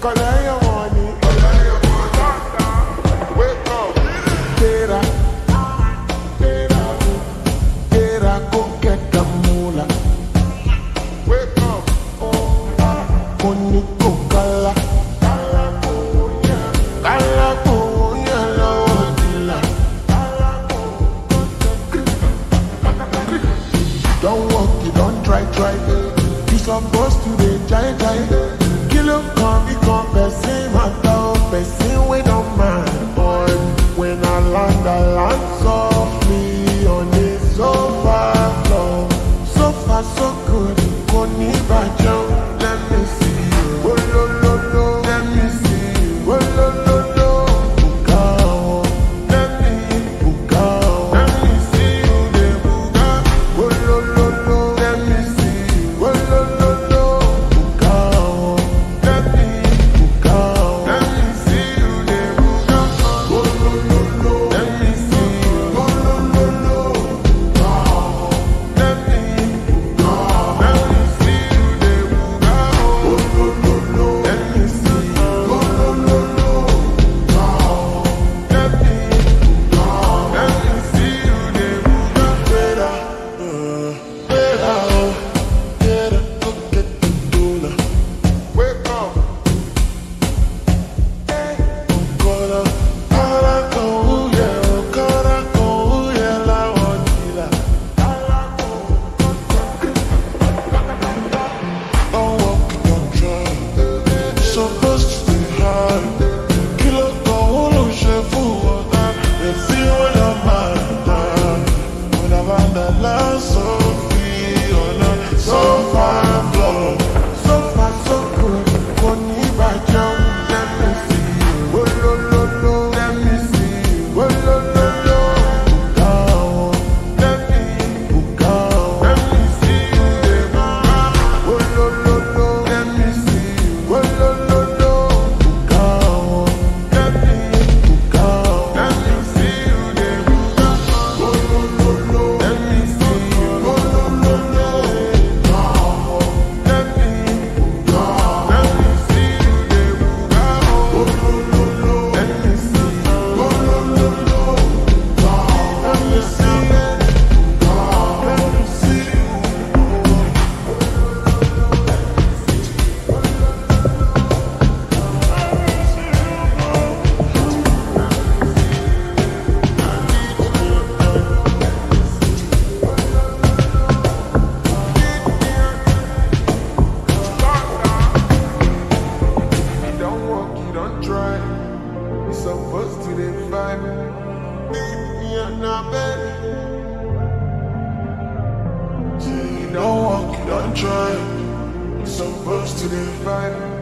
collect your money. Wake up. Tera, go get the moolah. Wake up. Money go kala. Kala punya lawatila. Don't walk, you don't try. You supposed to be jai. Kilo come, you come, person matter, person we don't mind. Boy, when I land softly on the sofa floor. So far so good, Koni Bajo. Let me see you, oh lo lo lo. Let me see you, oh lo lo lo. Buga, let me buga. Let me see you, the buga, oh lo lo lo. Let me see you, oh lo lo lo. Buga, let me buga. Let me see you, the buga, oh lo lo lo. Let me see you, oh lo lo lo. Let me buga. Let me see you, the buga, oh lo lo lo. Let me see you, oh lo lo lo. Let me buga. Let me see you, oh lo lo lo. Better, go get the tuna. Wake up. La wantila. Don't walk, don't try. Supposed to be high. Kilo go chef water. They feel when your mind down. When I find the last Sophie on a sofa floor. So far so good, Koni Bajo. Let me see you, oh lo lo lo. Let me see you, oh lo lo lo. Buga, let me buga. Let me see you, the buga, oh lo lo lo. Let me see you, oh lo lo lo. Buga, let me buga. Let me see you, the buga, oh lo lo lo. Let me see you, oh lo lo lo. Let me buga. Let me see you, the buga, oh lo lo lo. Let me see you, oh lo lo lo. Let me see you, let me see you. You don't walk, you don't try. You supposed to dey vibe. Meet me on the bed. You don't walk, you don't try. You supposed to dey vibe.